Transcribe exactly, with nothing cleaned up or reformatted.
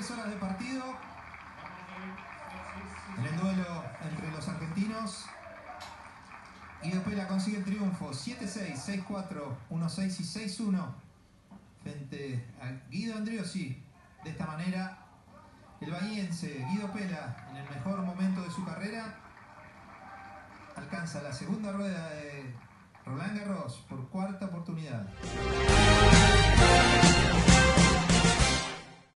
tres horas de partido en el duelo entre los argentinos. Guido Pella consigue el triunfo siete seis, seis cuatro, uno seis y seis uno frente a Guido Andriossi. De esta manera, el bahiense Guido Pella, en el mejor momento de su carrera, alcanza la segunda rueda de Roland Garros por cuarta oportunidad.